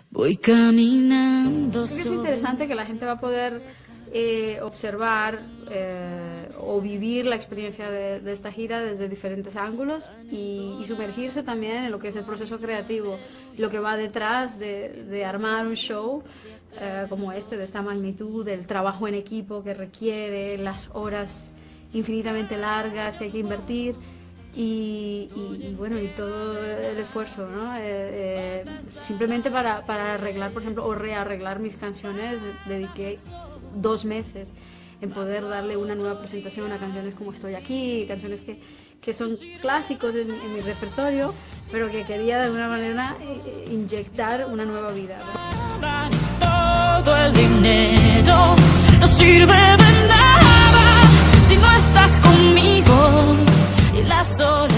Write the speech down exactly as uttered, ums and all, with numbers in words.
voy caminando. Creo que es interesante que la gente va a poder eh, observar eh, o vivir la experiencia de, de esta gira desde diferentes ángulos y, y sumergirse también en lo que es el proceso creativo, lo que va detrás de, de armar un show eh, como este, de esta magnitud, el trabajo en equipo que requiere, las horas infinitamente largas que hay que invertir. Y, y, y bueno, y todo el esfuerzo, ¿no? Eh, eh, simplemente para, para arreglar, por ejemplo, o rearreglar mis canciones, dediqué dos meses en poder darle una nueva presentación a canciones como Estoy Aquí, canciones que, que son clásicos en, en mi repertorio, pero que quería de alguna manera eh, inyectar una nueva vida, ¿no? Todo el dinero no sirve de nada si no estás conmigo. Y la soledad